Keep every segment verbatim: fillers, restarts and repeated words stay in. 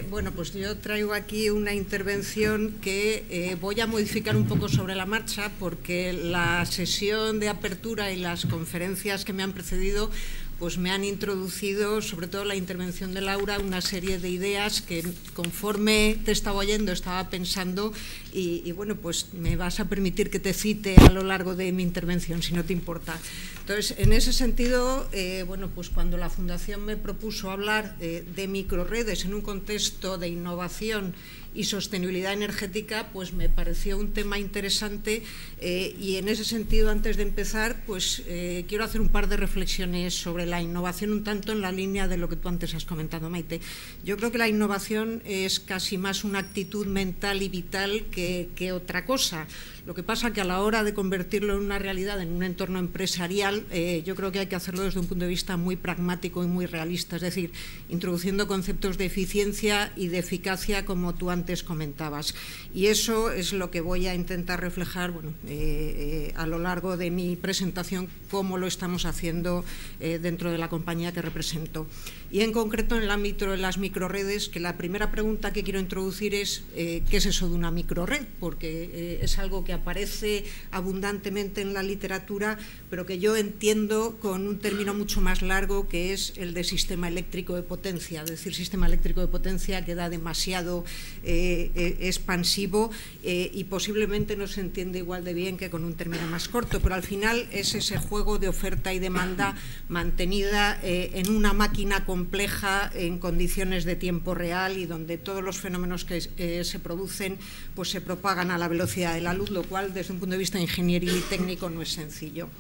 bueno, pues yo traigo aquí una intervención que eh, voy a modificar un poco sobre la marcha, porque la sesión de apertura y las conferencias que me han precedido pues me han introducido, sobre todo la intervención de Laura, una serie de ideas que conforme te estaba oyendo estaba pensando y, y bueno, pues me vas a permitir que te cite a lo largo de mi intervención, si no te importa. Entonces, en ese sentido, eh, bueno, pues cuando la Fundación me propuso hablar eh, de microredes en un contexto de innovación y sostenibilidad energética, pues me pareció un tema interesante eh, y en ese sentido, antes de empezar, pues eh, quiero hacer un par de reflexiones sobre la innovación, un tanto en la línea de lo que tú antes has comentado, Maite. Yo creo que la innovación es casi más una actitud mental y vital que, que otra cosa. Lo que pasa que a la hora de convertirlo en una realidad, en un entorno empresarial, eh, yo creo que hay que hacerlo desde un punto de vista muy pragmático y muy realista, es decir, introduciendo conceptos de eficiencia y de eficacia, como tú antes comentabas. Y eso es lo que voy a intentar reflejar bueno, eh, eh, a lo largo de mi presentación, cómo lo estamos haciendo eh, dentro de la compañía que represento. Y en concreto en el ámbito de las microredes, que la primera pregunta que quiero introducir es eh, ¿qué es eso de una microred? Porque eh, es algo que aparece abundantemente en la literatura, pero que yo entiendo con un término mucho más largo, que es el de sistema eléctrico de potencia. Es decir, sistema eléctrico de potencia queda demasiado eh, eh, expansivo eh, y posiblemente no se entiende igual de bien que con un término más corto, pero al final es ese juego de oferta y demanda mantenida eh, en una máquina compleja en condiciones de tiempo real y donde todos los fenómenos que eh, se producen pues se propagan a la velocidad de la luz, lo cual desde un punto de vista ingenieril y técnico no es sencillo.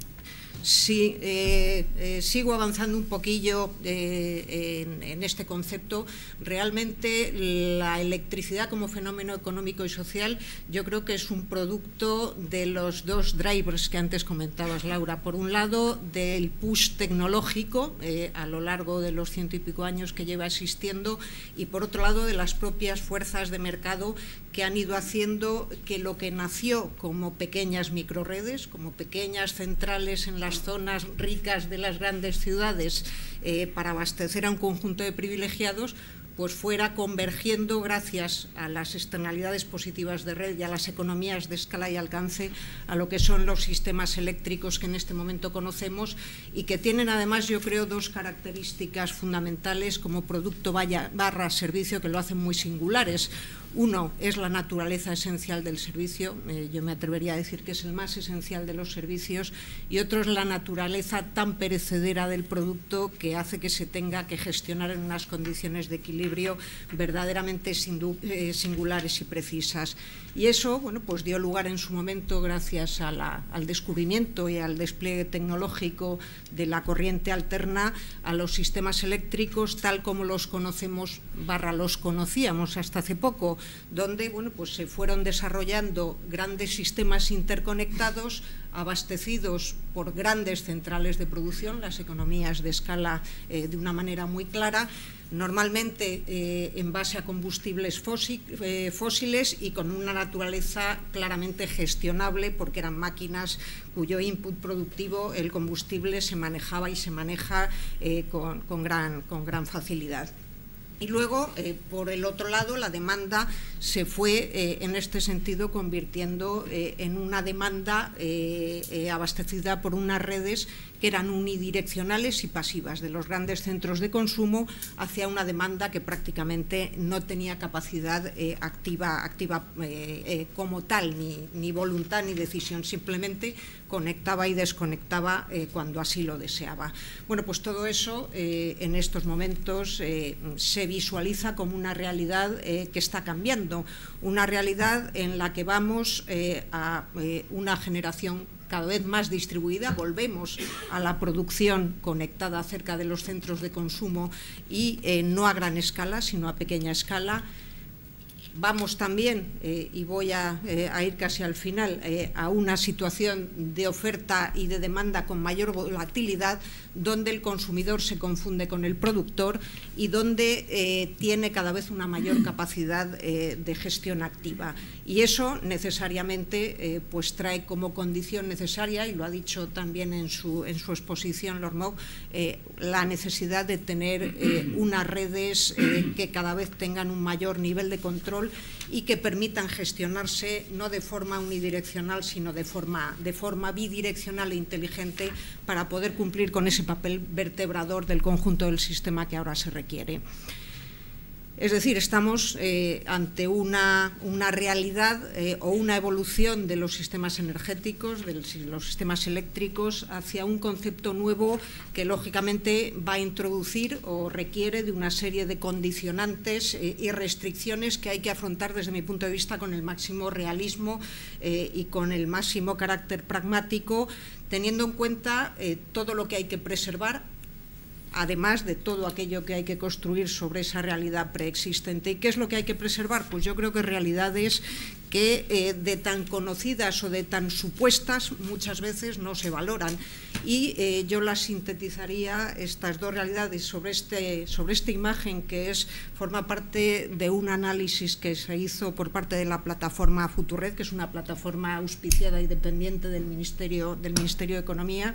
Sí, eh, eh, sigo avanzando un poquillo eh, en, en este concepto. Realmente la electricidad como fenómeno económico y social yo creo que es un producto de los dos drivers que antes comentabas, Laura. Por un lado, del push tecnológico eh, a lo largo de los ciento y pico años que lleva existiendo, y por otro lado de las propias fuerzas de mercado que han ido haciendo que lo que nació como pequeñas microredes, como pequeñas centrales en las zonas ricas de las grandes ciudades eh, para abastecer a un conjunto de privilegiados, pues fuera convergiendo gracias a las externalidades positivas de red y a las economías de escala y alcance a lo que son los sistemas eléctricos que en este momento conocemos y que tienen además, yo creo, dos características fundamentales como producto vaya, barra servicio que lo hacen muy singulares. Uno es la naturaleza esencial del servicio, eh, yo me atrevería a decir que es el más esencial de los servicios, y otro es la naturaleza tan perecedera del producto que hace que se tenga que gestionar en unas condiciones de equilibrio verdaderamente singulares y precisas. Y eso bueno, pues dio lugar en su momento, gracias a la, al descubrimiento y al despliegue tecnológico de la corriente alterna, a los sistemas eléctricos tal como los conocemos, barra los conocíamos hasta hace poco, donde bueno, pues se fueron desarrollando grandes sistemas interconectados, abastecidos por grandes centrales de producción, las economías de escala eh, de una manera muy clara, normalmente eh, en base a combustibles fósil, eh, fósiles y con una naturaleza claramente gestionable, porque eran máquinas cuyo input productivo, el combustible, se manejaba y se maneja eh, con, con, gran, con gran facilidad. Y luego, eh, por el otro lado, la demanda se fue, eh, en este sentido, convirtiendo eh, en una demanda eh, eh, abastecida por unas redes que eran unidireccionales y pasivas, de los grandes centros de consumo hacia una demanda que prácticamente no tenía capacidad eh, activa, activa eh, eh, como tal, ni, ni voluntad ni decisión, simplemente conectaba y desconectaba eh, cuando así lo deseaba. Bueno, pues todo eso eh, en estos momentos eh, se visualiza como una realidad eh, que está cambiando, una realidad en la que vamos eh, a eh, una generación cada vez más distribuida. Volvemos a la producción conectada cerca de los centros de consumo y eh, no a gran escala, sino a pequeña escala. Vamos también, eh, y voy a, eh, a ir casi al final, eh, a una situación de oferta y de demanda con mayor volatilidad, donde el consumidor se confunde con el productor y donde eh, tiene cada vez una mayor capacidad eh, de gestión activa. Y eso necesariamente eh, pues trae como condición necesaria, y lo ha dicho también en su, en su exposición Lormov, eh, la necesidad de tener eh, unas redes eh, que cada vez tengan un mayor nivel de control y que permitan gestionarse no de forma unidireccional, sino de forma, de forma bidireccional e inteligente para poder cumplir con ese papel vertebrador del conjunto del sistema que ahora se requiere. Es decir, estamos eh, ante una, una realidad eh, o una evolución de los sistemas energéticos, de los sistemas eléctricos, hacia un concepto nuevo que lógicamente va a introducir o requiere de una serie de condicionantes eh, y restricciones que hay que afrontar desde mi punto de vista con el máximo realismo eh, y con el máximo carácter pragmático, teniendo en cuenta eh, todo lo que hay que preservar, además de todo aquello que hay que construir sobre esa realidad preexistente. ¿Y qué es lo que hay que preservar? Pues yo creo que realidades que eh, de tan conocidas o de tan supuestas muchas veces no se valoran. Y eh, yo las sintetizaría, estas dos realidades, sobre, este, sobre esta imagen que es, forma parte de un análisis que se hizo por parte de la plataforma Futurred, que es una plataforma auspiciada y dependiente del Ministerio, del Ministerio de Economía.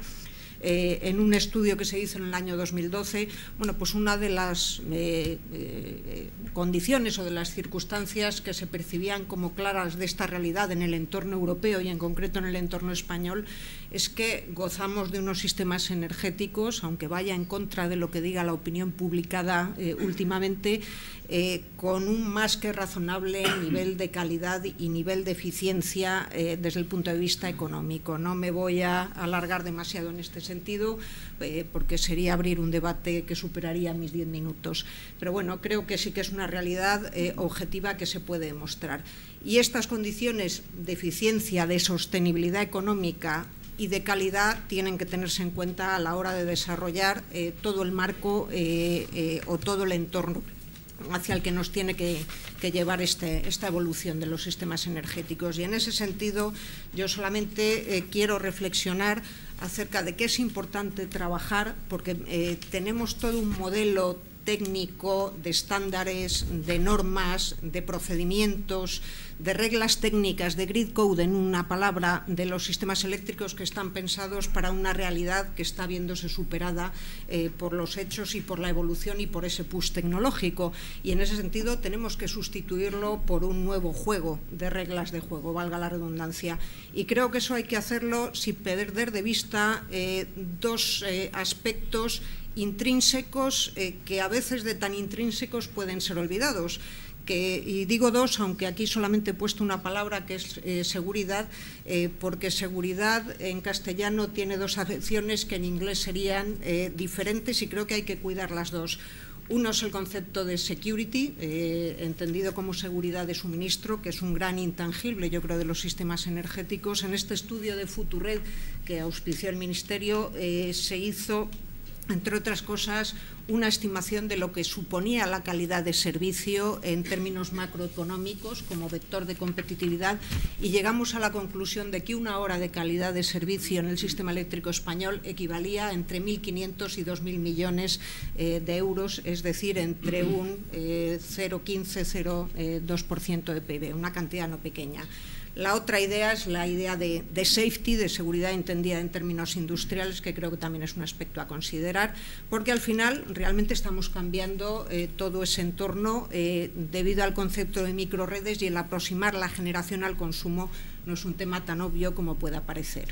Eh, en un estudio que se hizo en el año dos mil doce, bueno, pues una de las eh, eh, condiciones o de las circunstancias que se percibían como claras de esta realidad en el entorno europeo y en concreto en el entorno español es que gozamos de unos sistemas energéticos, aunque vaya en contra de lo que diga la opinión publicada eh, últimamente, eh, con un más que razonable nivel de calidad y nivel de eficiencia eh, desde el punto de vista económico. No me voy a alargar demasiado en este sentido, eh, porque sería abrir un debate que superaría mis diez minutos. Pero bueno, creo que sí que es una realidad eh, objetiva que se puede demostrar. Y estas condiciones de eficiencia, de sostenibilidad económica y de calidad tienen que tenerse en cuenta a la hora de desarrollar eh, todo el marco eh, eh, o todo el entorno hacia el que nos tiene que, que llevar este, esta evolución de los sistemas energéticos. Y en ese sentido yo solamente eh, quiero reflexionar acerca de que es importante trabajar, porque eh, tenemos todo un modelo técnico de estándares, de normas, de procedimientos, de reglas técnicas, de grid code, en una palabra, de los sistemas eléctricos que están pensados para una realidad que está viéndose superada eh, por los hechos y por la evolución y por ese push tecnológico. Y en ese sentido tenemos que sustituirlo por un nuevo juego de reglas de juego, valga la redundancia. Y creo que eso hay que hacerlo sin perder de vista eh, dos eh, aspectos intrínsecos eh, que a veces de tan intrínsecos pueden ser olvidados. Que, y digo dos, aunque aquí solamente he puesto una palabra que es eh, seguridad, eh, porque seguridad en castellano tiene dos acepciones que en inglés serían eh, diferentes y creo que hay que cuidar las dos. Uno es el concepto de security, eh, entendido como seguridad de suministro, que es un gran intangible, yo creo, de los sistemas energéticos. En este estudio de Futurred que auspició el Ministerio eh, se hizo, entre otras cosas, una estimación de lo que suponía la calidad de servicio en términos macroeconómicos como vector de competitividad y llegamos a la conclusión de que una hora de calidad de servicio en el sistema eléctrico español equivalía a entre mil quinientos y dos mil millones eh, de euros, es decir, entre un eh, cero coma quince a cero coma dos por ciento de P I B, una cantidad no pequeña. La otra idea es la idea de, de safety, de seguridad entendida en términos industriales, que creo que también es un aspecto a considerar, porque al final realmente estamos cambiando eh, todo ese entorno eh, debido al concepto de microredes, y el aproximar la generación al consumo no es un tema tan obvio como pueda parecer.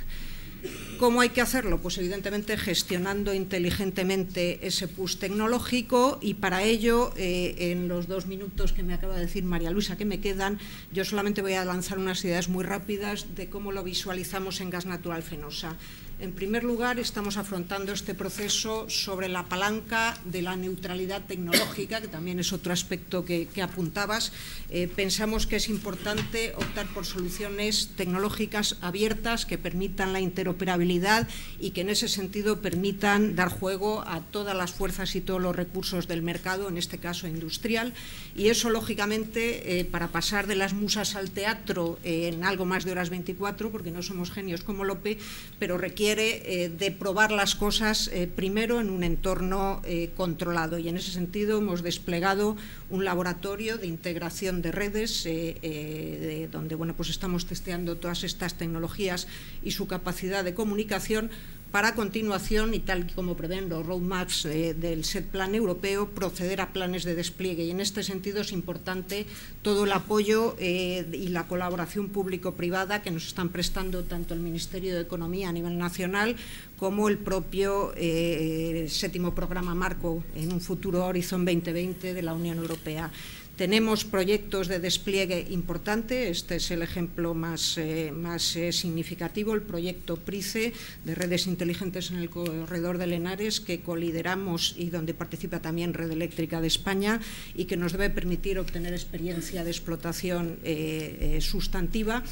¿Cómo hay que hacerlo? Pues evidentemente gestionando inteligentemente ese push tecnológico, y para ello, eh, en los dos minutos que me acaba de decir María Luisa que me quedan, yo solamente voy a lanzar unas ideas muy rápidas de cómo lo visualizamos en Gas Natural Fenosa. En primer lugar, estamos afrontando este proceso sobre la palanca de la neutralidad tecnológica, que también es otro aspecto que, que apuntabas. Eh, pensamos que es importante optar por soluciones tecnológicas abiertas que permitan la interoperabilidad y que en ese sentido permitan dar juego a todas las fuerzas y todos los recursos del mercado, en este caso industrial. Y eso, lógicamente, eh, para pasar de las musas al teatro eh, en algo más de horas veinticuatro, porque no somos genios como Lope, pero requiere Eh, de probar las cosas eh, primero en un entorno eh, controlado, y en ese sentido hemos desplegado un laboratorio de integración de redes eh, eh, de, donde bueno, pues estamos testeando todas estas tecnologías y su capacidad de comunicación, para a continuación, y tal como prevén los roadmaps eh, del SET-Plan europeo, proceder a planes de despliegue. Y en este sentido es importante todo el apoyo eh, y la colaboración público-privada que nos están prestando tanto el Ministerio de Economía a nivel nacional como el propio eh, séptimo programa marco en un futuro Horizon veinte veinte de la Unión Europea. Tenemos proyectos de despliegue importante. Este es el ejemplo más, eh, más eh, significativo, el proyecto PRICE de redes inteligentes en el corredor de Lenares, que colideramos y donde participa también Red Eléctrica de España, y que nos debe permitir obtener experiencia de explotación eh, eh, sustantiva.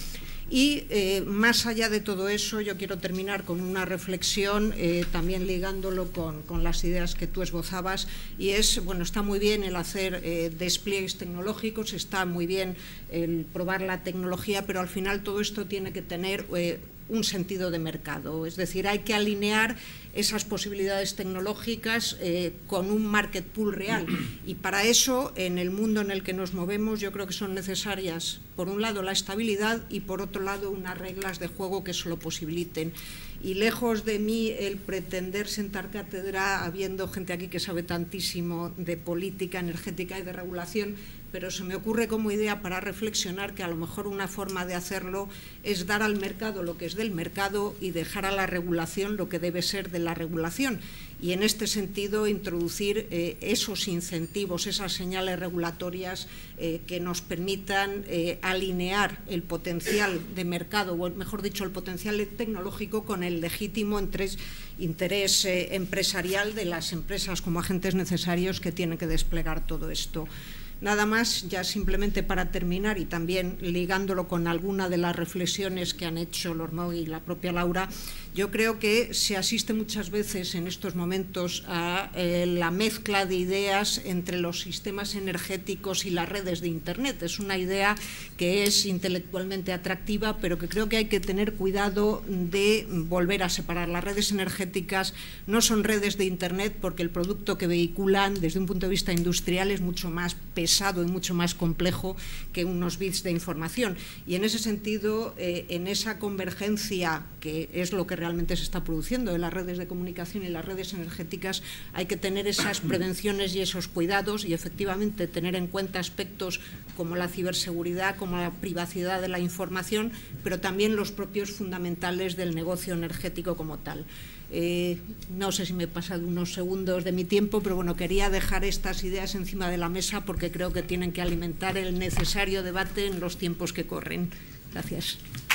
Y eh, más allá de todo eso, yo quiero terminar con una reflexión, eh, también ligándolo con, con las ideas que tú esbozabas, y es, bueno, está muy bien el hacer eh, despliegues tecnológicos, está muy bien el probar la tecnología, pero al final todo esto tiene que tener eh, un sentido de mercado, es decir, hay que alinear esas posibilidades tecnológicas eh, con un market pool real, y para eso, en el mundo en el que nos movemos, yo creo que son necesarias, por un lado, la estabilidad y por otro lado, unas reglas de juego que eso lo posibiliten. Y lejos de mí el pretender sentar cátedra, habiendo gente aquí que sabe tantísimo de política energética y de regulación, pero se me ocurre como idea para reflexionar que a lo mejor una forma de hacerlo es dar al mercado lo que es del mercado y dejar a la regulación lo que debe ser de la regulación. Y en este sentido introducir eh, esos incentivos, esas señales regulatorias eh, que nos permitan eh, alinear el potencial de mercado, o mejor dicho, el potencial tecnológico con el legítimo interés, interés eh, empresarial de las empresas como agentes necesarios que tienen que desplegar todo esto. Nada más, ya simplemente para terminar, y también ligándolo con alguna de las reflexiones que han hecho Lormau y la propia Laura, yo creo que se asiste muchas veces en estos momentos a eh, la mezcla de ideas entre los sistemas energéticos y las redes de Internet. Es una idea que es intelectualmente atractiva, pero que creo que hay que tener cuidado de volver a separar. Las redes energéticas no son redes de Internet, porque el producto que vehiculan desde un punto de vista industrial es mucho más pesado y mucho más complejo que unos bits de información. Y en ese sentido, eh, en esa convergencia, que es lo que realmente se está produciendo en las redes de comunicación y las redes energéticas, hay que tener esas prevenciones y esos cuidados, y efectivamente tener en cuenta aspectos como la ciberseguridad, como la privacidad de la información, pero también los propios fundamentales del negocio energético como tal. Eh, no sé si me he pasado unos segundos de mi tiempo, pero bueno, quería dejar estas ideas encima de la mesa porque creo que tienen que alimentar el necesario debate en los tiempos que corren. Gracias.